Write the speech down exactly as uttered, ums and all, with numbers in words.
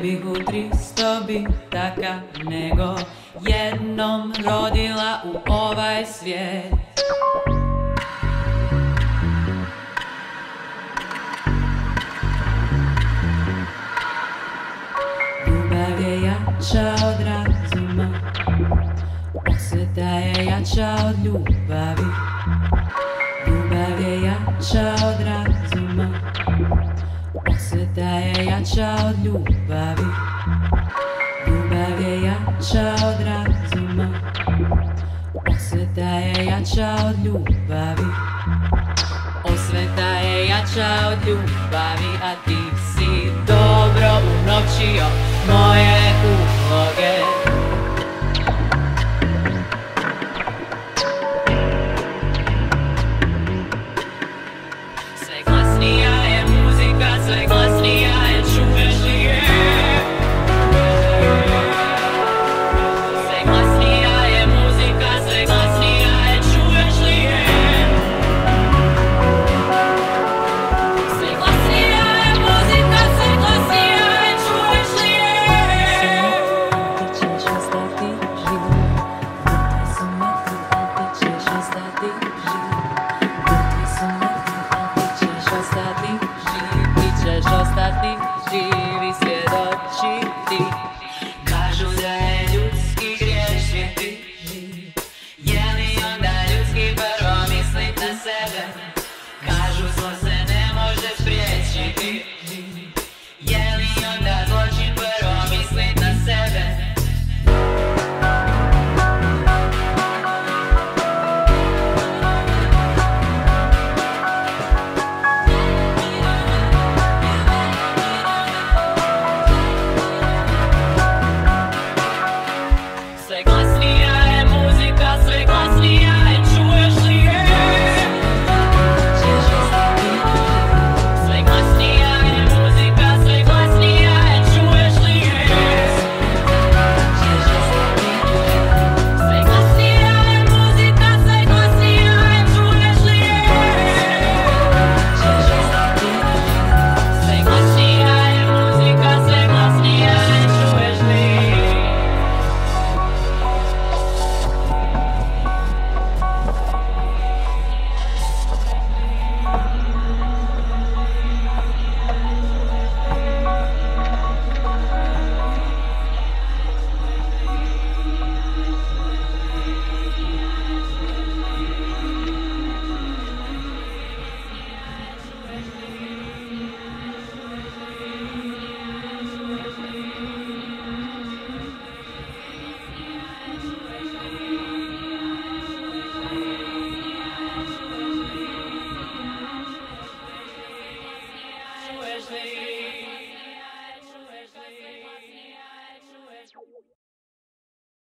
bih u tristo bitaka nego jednom rodila u ovaj svijet. Ljubav je jača od razuma, osveta je jača od ljubavi. Ljubav je jača od razuma, osveta je jača od ljubavi. Ljubav je jača od razuma, osveta je jača od ljubavi. Osveta je jača od ljubavi, a ti si dobro unovčio